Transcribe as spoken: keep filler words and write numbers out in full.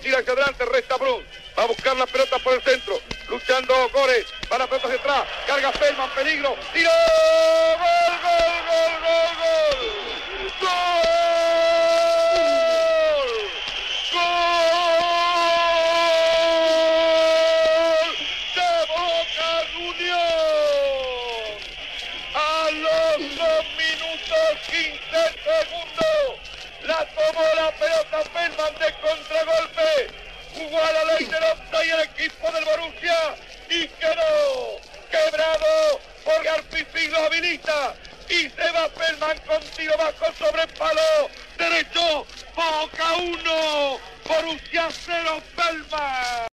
tira hacia adelante, resta Brun. Va a buscar las pelotas por el centro. Luchando Gore. Van las pelotas detrás. Carga Feldman, peligro. ¡Tiro! ¡Gol, gol, gol, gol, gol! ¡Gol! ¡Gol! ¡De Boca Juniors! A los dos minutos quince segundos. La tomó la pelota Feldman de contragolpe. Jugó a la ley del offside el equipo del Borussia y quedó quebrado porque Arpifi lo habilita y se va Feldman con tiro bajo sobre el palo derecho. Boca uno, Borussia cero, Feldman.